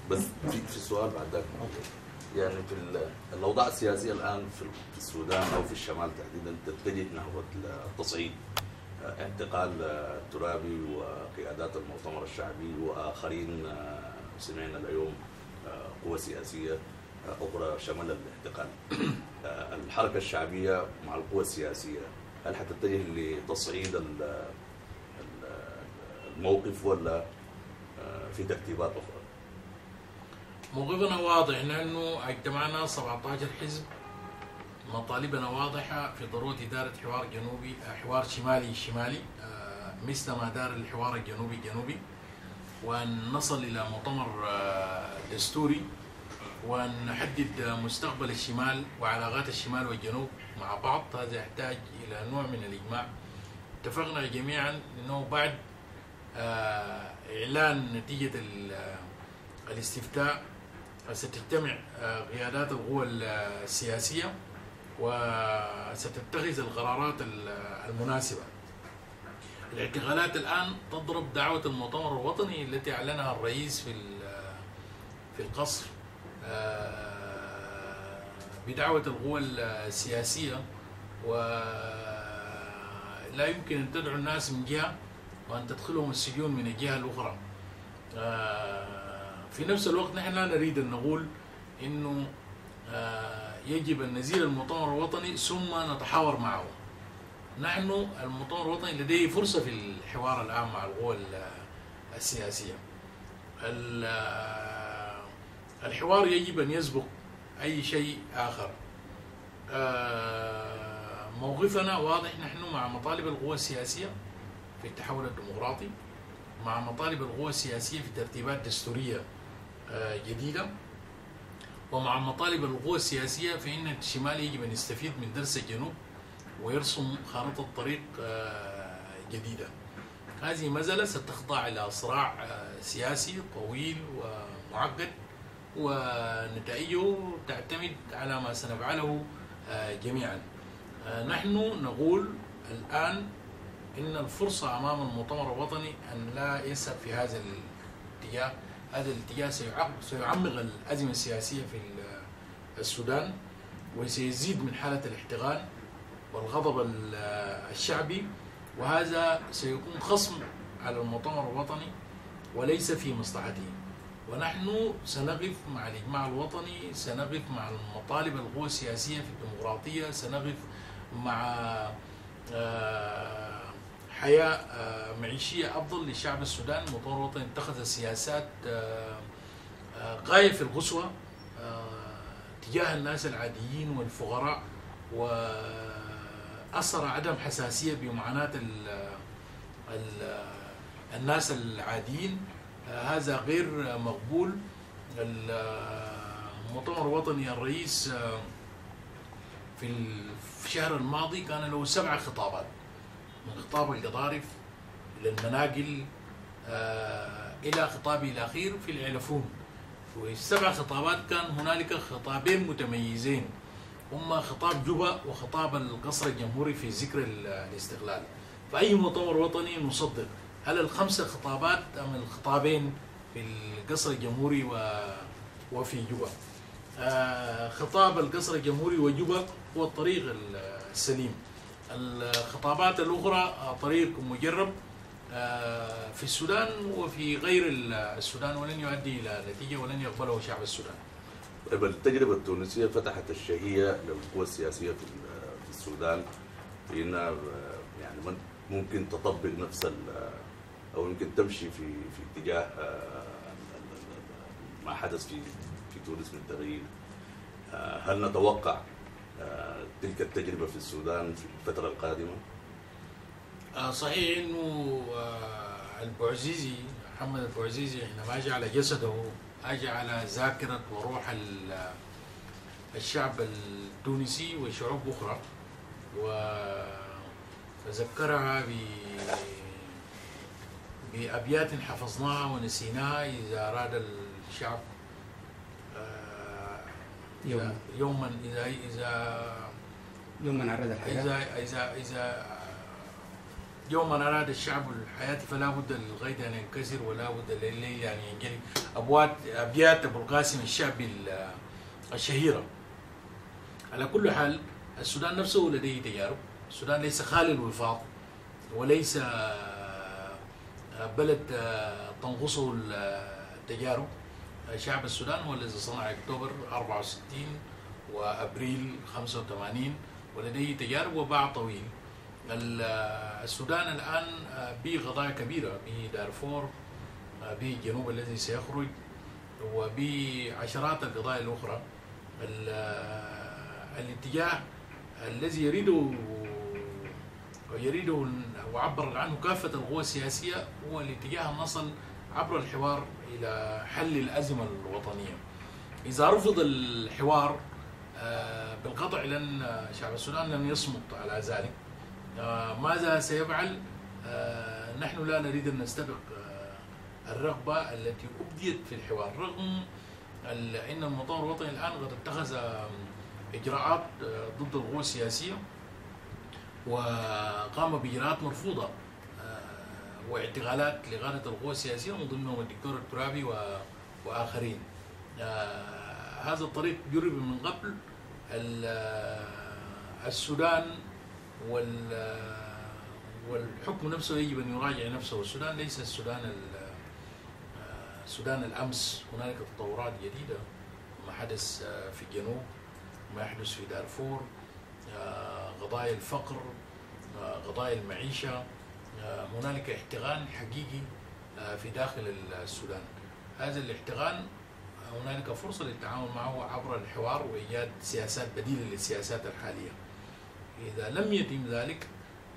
بس في سؤال بعد ذاك. يعني في الاوضاع السياسيه الان في السودان او في الشمال تحديدا تتجه نحو التصعيد، انتقال الترابي وقيادات المؤتمر الشعبي واخرين، سمعنا اليوم قوى سياسيه اخرى شمال الاعتقال. الحركه الشعبيه مع القوى السياسيه هل حتتجه لتصعيد الموقف ولا في ترتيبات اخرى؟ موقفنا واضح، نحن اجتمعنا 17 حزب، مطالبنا واضحة في ضرورة إدارة حوار جنوبي، حوار شمالي مثل ما دار الحوار الجنوبي، وأن نصل إلى مؤتمر دستوري، وأن نحدد مستقبل الشمال وعلاقات الشمال والجنوب مع بعض. هذا يحتاج إلى نوع من الإجماع. اتفقنا جميعا أنه بعد إعلان نتيجة الاستفتاء ستجتمع قيادات القوى السياسية وستتخذ القرارات المناسبة. الاعتقالات الآن تضرب دعوة المؤتمر الوطني التي أعلنها الرئيس في القصر بدعوة القوى السياسية، ولا يمكن أن تدعو الناس من جهة وأن تدخلهم السجون من الجهة الأخرى. في نفس الوقت نحن لا نريد أن نقول إنه يجب أن نزيل المؤتمر الوطني ثم نتحاور معه. نحن المؤتمر الوطني لديه فرصة في الحوار الآن مع القوى السياسية. الحوار يجب أن يسبق أي شيء آخر. موقفنا واضح، نحن مع مطالب القوى السياسية في التحول الديمقراطي، مع مطالب القوى السياسية في ترتيبات دستورية جديدة، ومع مطالب القوى السياسية في أن الشمال يجب أن يستفيد من درس الجنوب ويرسم خارطة طريق جديدة. هذه مسألة ستخضع إلى صراع سياسي طويل ومعقد، ونتائجه تعتمد على ما سنفعله جميعا. نحن نقول الآن إن الفرصة أمام المؤتمر الوطني أن لا يسهب في هذا الاتجاه. هذا الاتجاه سيعمق الأزمة السياسية في السودان، وسيزيد من حالة الاحتقان والغضب الشعبي، وهذا سيكون خصم على المؤتمر الوطني وليس في مصلحته. ونحن سنقف مع الإجماع الوطني، سنقف مع المطالب القوى السياسية في الديمقراطية، سنقف مع حياة معيشية أفضل للشعب السوداني. المؤتمر الوطني اتخذ سياسات غاية في القسوة تجاه الناس العاديين والفقراء، وأثر عدم حساسية بمعاناة الناس العاديين. هذا غير مقبول. المؤتمر الوطني الرئيس في الشهر الماضي كان له 7 خطابات، من خطاب القضارف إلى المناقل إلى خطابه الأخير في العلفون. و7 خطابات كان هنالك خطابين متميزين، هما خطاب جوبا وخطاب القصر الجمهوري في ذكر الاستقلال. فأي مؤتمر وطني نصدق، هل ال5 خطابات أم الخطابين في القصر الجمهوري وفي جوبا؟ خطاب القصر الجمهوري وجوبا هو الطريق السليم. الخطابات الأخرى طريق مجرب في السودان وفي غير السودان، ولن يؤدي إلى نتيجة ولن يقبله شعب السودان. طيب، التجربة التونسية فتحت الشهية للقوى السياسية في السودان في انها يعني ممكن تطبق نفس او يمكن تمشي في اتجاه ما حدث في تونس من تغيير. هل نتوقع تلك التجربة في السودان في الفترة القادمة؟ صحيح انه البوعزيزي محمد البوعزيزي حينما اجى على جسده اجى على ذاكرة وروح الشعب التونسي وشعوب اخرى، وذكرها بأبيات حفظناها ونسيناها: إذا أراد الشعب يوما يوما أراد الحياة، إذا يوم من أراد الشعب الحياة فلا بد للغيث أن ينكسر ولا بد لليل أن ينجلي. أبيات أبو القاسم الشعبي الشهيرة. على كل حال السودان نفسه لديه تجارب. السودان ليس خالي الوفاض وليس بلد تنقصه التجارب. شعب السودان هو الذي صنع أكتوبر 64 وأبريل 85 ولديه تجارب وباع طويل. السودان الآن به قضايا كبيرة، به دارفور، به الجنوب الذي سيخرج، وبعشرات القضايا الأخرى. الاتجاه الذي يريده وعبر عنه كافة القوى السياسية هو الاتجاه أن نصل عبر الحوار إلى حل الأزمة الوطنية. إذا رفض الحوار بالقطع لن شعب السودان لن يصمت على ذلك. ماذا سيفعل؟ نحن لا نريد أن نستبق الرغبة التي أبديت في الحوار، رغم أن المؤتمر الوطني الآن قد اتخذ إجراءات ضد القوى السياسية وقام بإجراءات مرفوضة واعتقالات لغاية القوى السياسية ومن ضمنهم الدكتور الترابي وآخرين. هذا الطريق جرب من قبل. السودان والحكم نفسه يجب أن يراجع نفسه. السودان ليس السودان الأمس. هنالك تطورات جديدة، ما حدث في الجنوب، ما يحدث في دارفور، قضايا الفقر، قضايا المعيشة. هنالك احتقان حقيقي في داخل السودان. هذا الاحتقان هنالك فرصة للتعامل معه عبر الحوار وإيجاد سياسات بديلة للسياسات الحالية. إذا لم يتم ذلك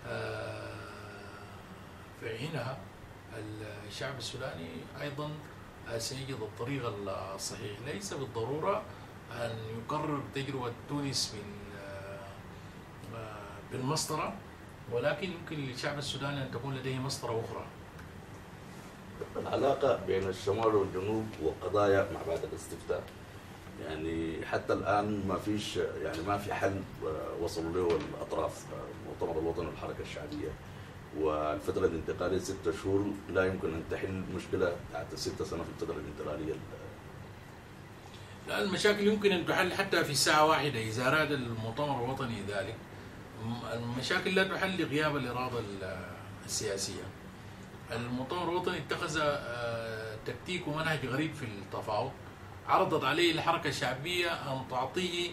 فحينها الشعب السوداني أيضا سيجد الطريق الصحيح. ليس بالضرورة أن يكرر تجربة تونس بالمسطرة، ولكن يمكن للشعب السوداني أن تكون لديه مسطرة أخرى. العلاقة بين الشمال والجنوب وقضايا مع بعد الاستفتاء، يعني حتى الآن ما في حل وصلوا له الأطراف، المؤتمر الوطني والحركة الشعبية، والفترة الانتقالية 6 شهور لا يمكن أن تحل مشكلة بتاعت 6 سنة في الفترة الانتقالية. لا، المشاكل يمكن أن تحل حتى في ساعة واحدة إذا أراد المؤتمر الوطني ذلك. المشاكل لا تحل لغياب الإرادة السياسية. المؤتمر الوطني اتخذ تكتيك ومنهج غريب في التفاوض. عرضت عليه الحركة الشعبية أن تعطيه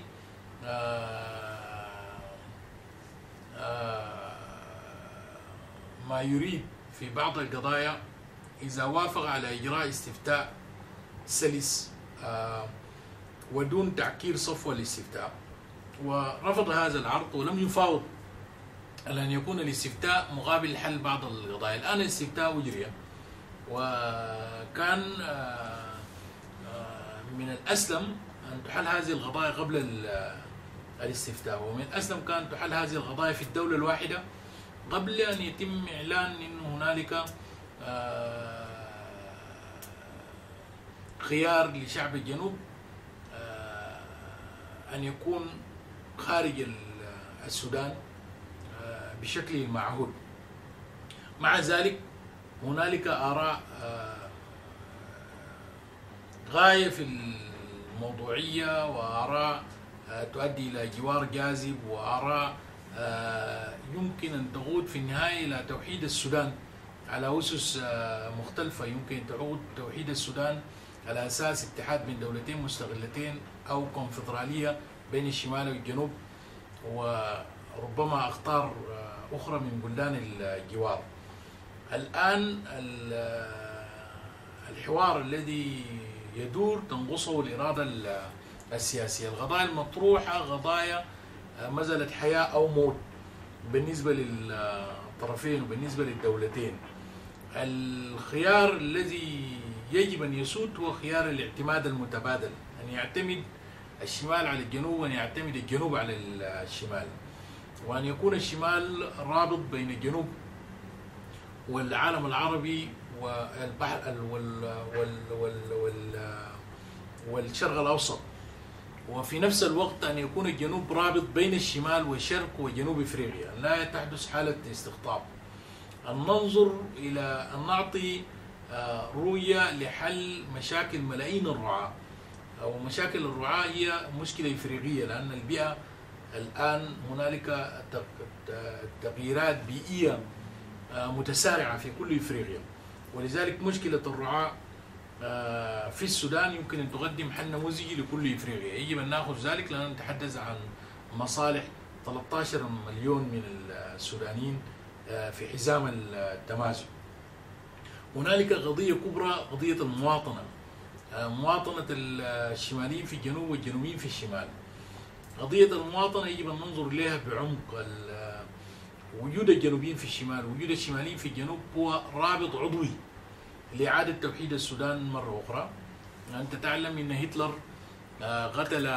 ما يريد في بعض القضايا إذا وافق على إجراء استفتاء سلس ودون تعكير صفوة الاستفتاء، ورفض هذا العرض ولم يفاوض على أن يكون الاستفتاء مقابل حل بعض القضايا. الآن الاستفتاء أجري، وكان من الأسلم أن تحل هذه القضايا قبل الاستفتاء، ومن الأسلم كان تحل هذه القضايا في الدولة الواحدة قبل أن يتم إعلان أن هنالك خيار لشعب الجنوب أن يكون خارج السودان بشكل المعهود. مع ذلك هنالك آراء غاية في الموضوعية، وآراء تؤدي إلى جوار جاذب، وآراء يمكن أن تعود في النهاية إلى توحيد السودان على أسس مختلفة. يمكن تعود توحيد السودان على أساس اتحاد بين دولتين مستقلتين أو كونفدرالية بين الشمال والجنوب، وربما أخطار أخرى من بلدان الجوار. الآن الحوار الذي يدور تنقصه الإرادة السياسية. القضايا المطروحة قضايا مسألة حياة أو موت بالنسبة للطرفين وبالنسبة للدولتين. الخيار الذي يجب أن يسود هو خيار الاعتماد المتبادل، أن يعتمد الشمال على الجنوب وأن يعتمد الجنوب على الشمال، وأن يكون الشمال رابط بين الجنوب والعالم العربي والبحر والشرق الأوسط، وفي نفس الوقت أن يكون الجنوب رابط بين الشمال والشرق وجنوب إفريقيا، لا تحدث حالة استقطاب. أن ننظر إلى أن نعطي رؤية لحل مشاكل ملايين الرعاة. ومشاكل الرعاة هي مشكلة إفريقية، لأن البيئة الآن هنالك تغييرات بيئية متسارعة في كل إفريقيا، ولذلك مشكلة الرعاة في السودان يمكن أن تقدم حل نموذجي لكل إفريقيا. يجب أن نأخذ ذلك لأننا نتحدث عن مصالح 13 مليون من السودانيين في حزام التمازج. هنالك قضية كبرى، قضية المواطنة، مواطنة الشماليين في الجنوب والجنوبيين في الشمال. قضية المواطنة يجب أن ننظر إليها بعمق. وجود الجنوبيين في الشمال وجود الشماليين في الجنوب هو رابط عضوي لإعادة توحيد السودان مرة أخرى. أنت تعلم أن هتلر قتل